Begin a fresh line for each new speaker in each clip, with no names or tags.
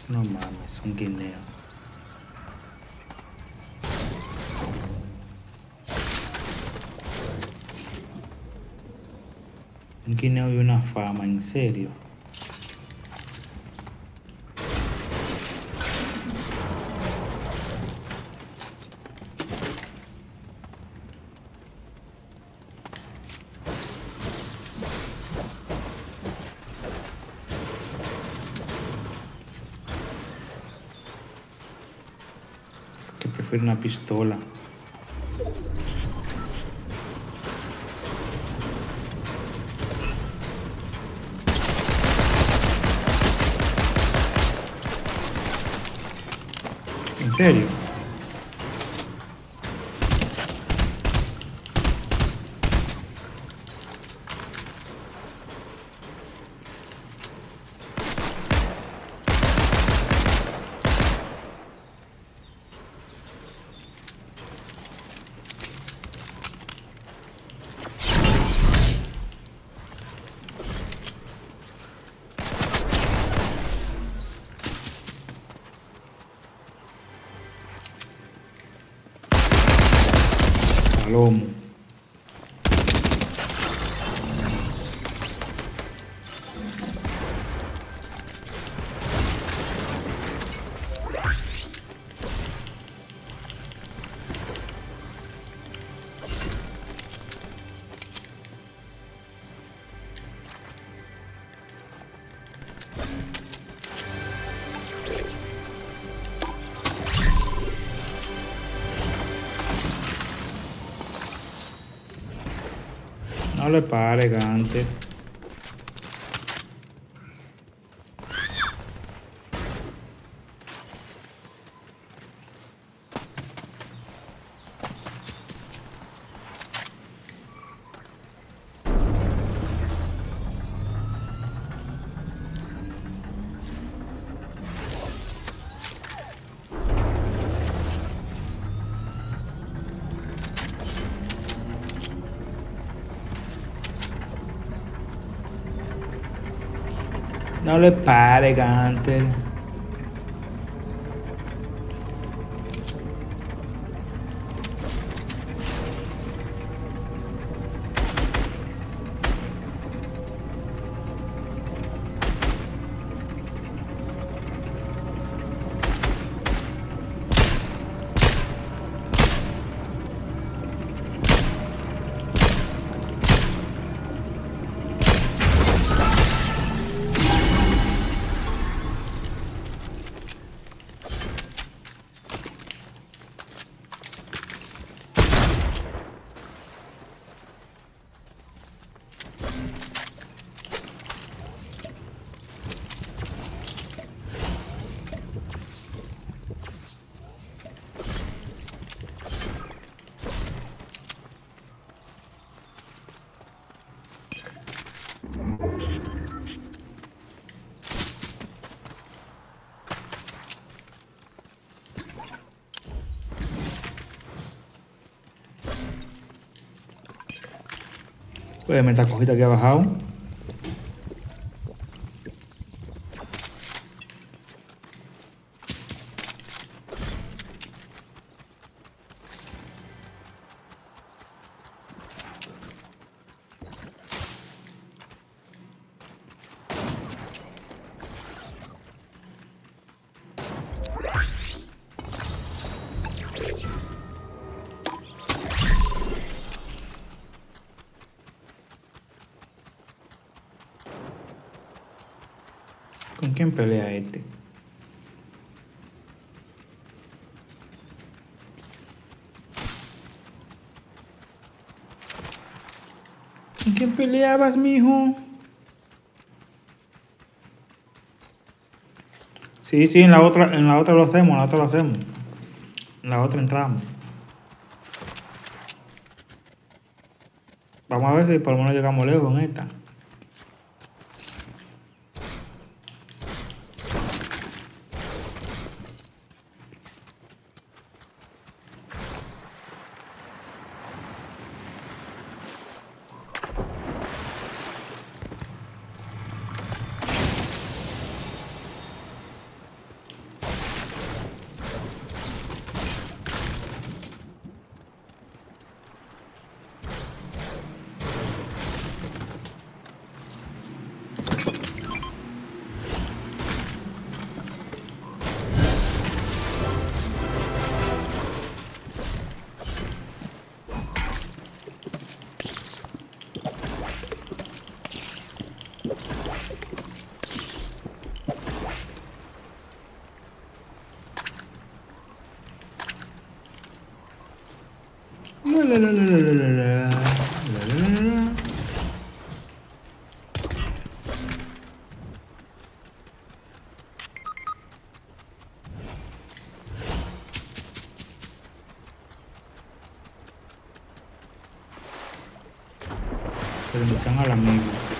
No mames, un guineo. Un guineo y una fama, en serio. Es que prefiero una pistola. ¿En serio? Palomo. No le pare, Gante. No le pare, Gunter. Pues esta cosita que ha bajado. ¿Con quién pelea este? ¿Con quién peleabas, mijo? Sí, sí, en la otra lo hacemos, en la otra lo hacemos. En la otra entramos. Vamos a ver si por lo menos llegamos lejos en esta. Se le echan al amigo.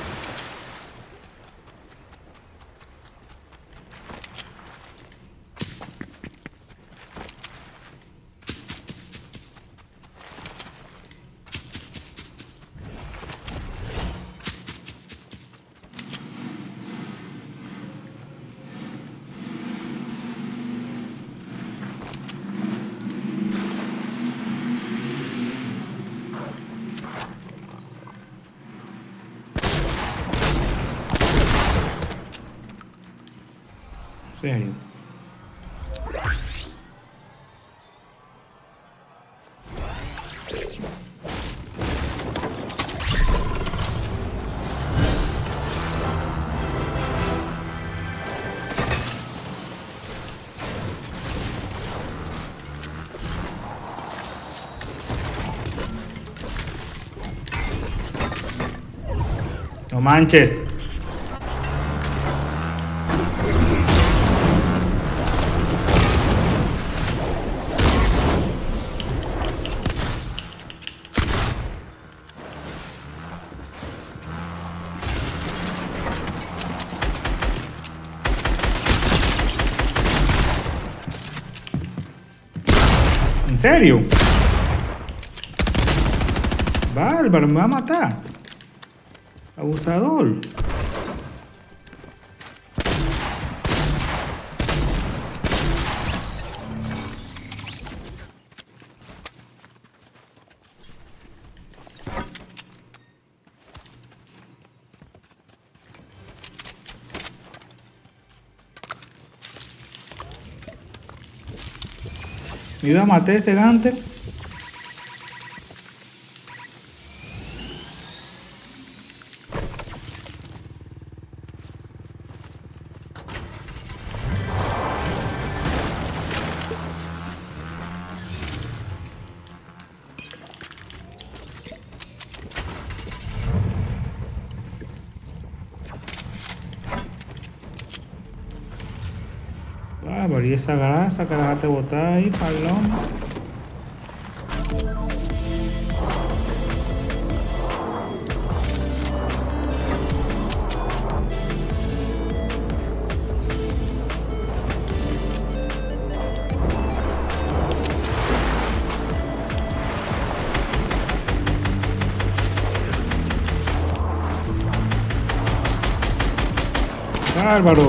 Serio. No manches. ¿En serio? Bárbaro, me va a matar. Abusador. Mira, maté a ese gante. Bárbaro, y esa grasa que la dejaste botar ahí, palón. Bárbaro.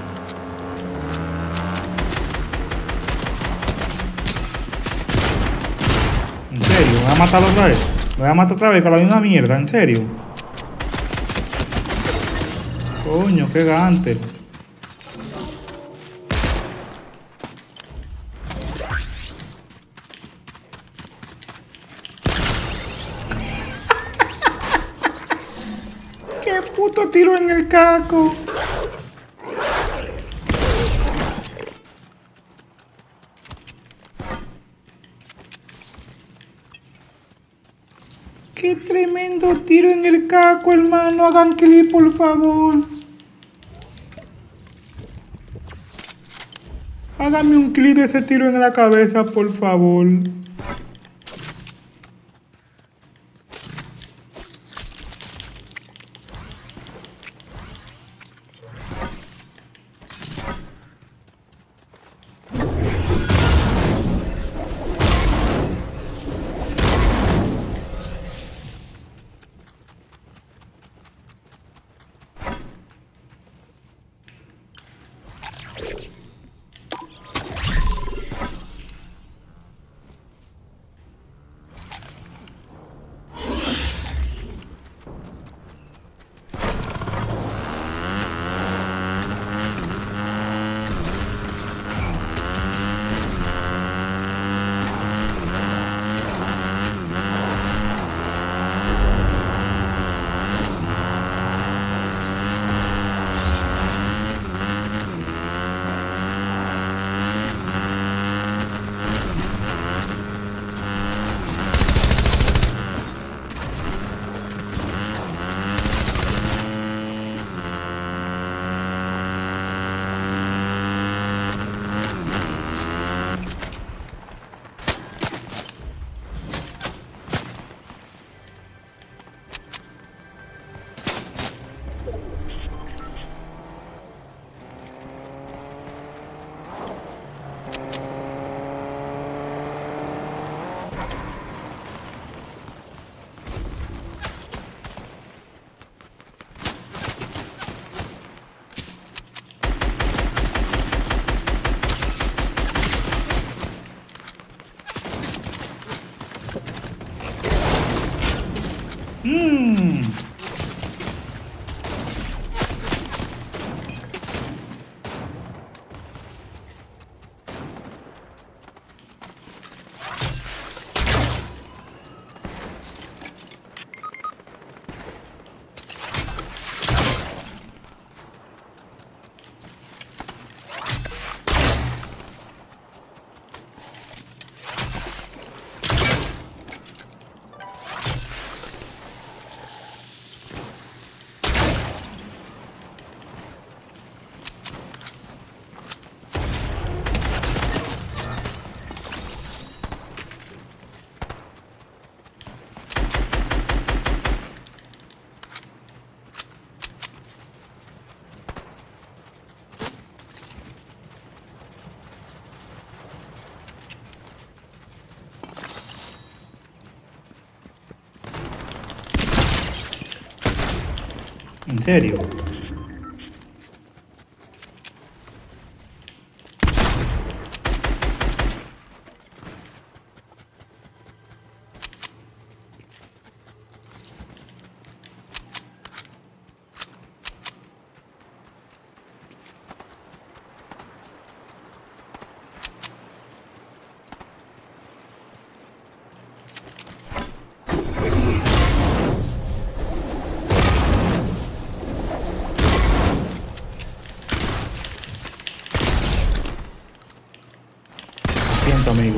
En serio, me voy a matar otra vez. Me voy a matar otra vez con la misma mierda, en serio. Coño, qué gante. Qué puto tiro en el caco. Qué tremendo tiro en el caco, hermano. Hagan clip, por favor. Háganme un clip de ese tiro en la cabeza, por favor. ¿En serio? Siento, amigo.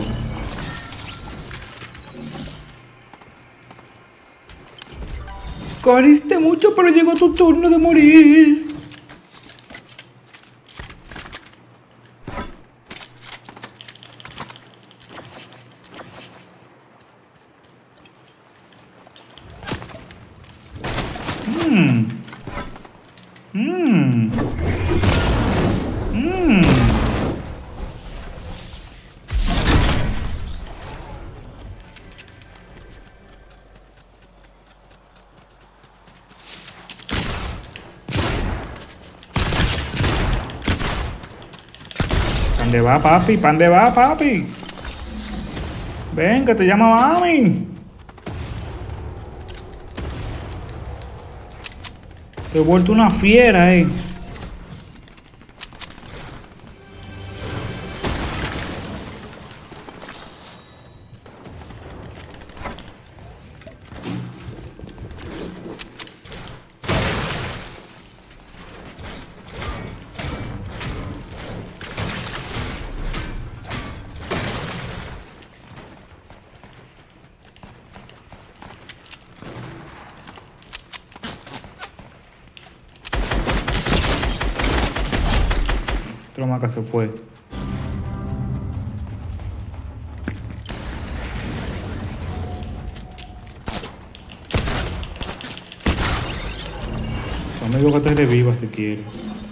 Corriste mucho, pero llegó tu turno de morir. Mmm. Mmm. Mmm. ¿Dónde va, papi? ¿Dónde va, papi? Ven, que te llama mami. Te he vuelto una fiera, Tromaca se fue. Tu amigo que te reviva si quieres.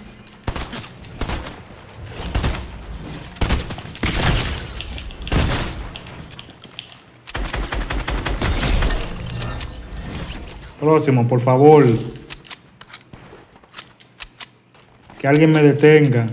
Próximo, por favor. Que alguien me detenga.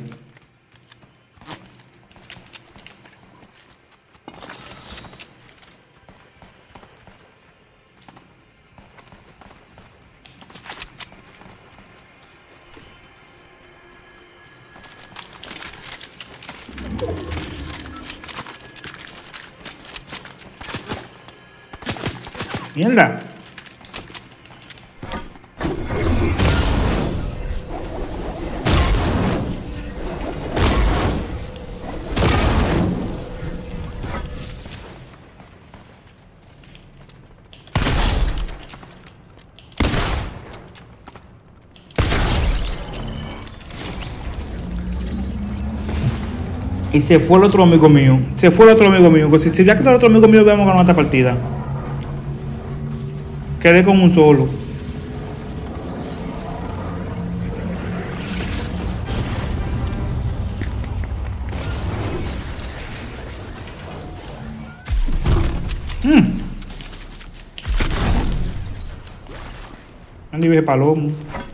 Mierda. Y se fue el otro amigo mío. Se fue el otro amigo mío. Pues si ya que el otro amigo mío, vamos a ganar esta partida. Quedé con un solo. Andy ve palomo.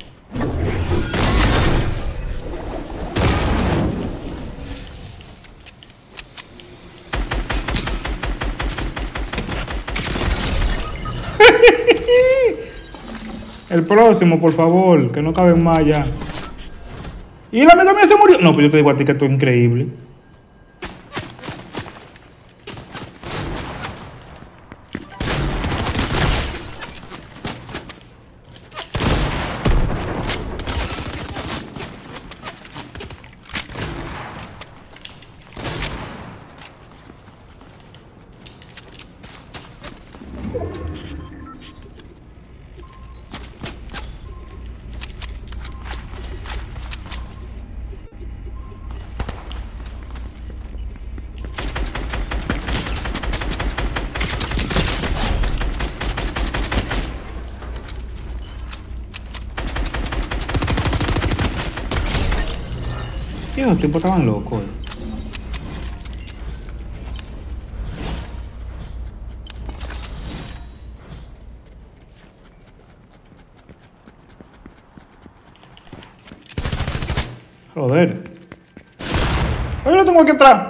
El próximo, por favor, que no caben más ya. Y el amigo mío se murió. No, pues yo te digo a ti que esto es increíble. Tío, los tipos estaban locos. Yo lo tengo aquí atrás.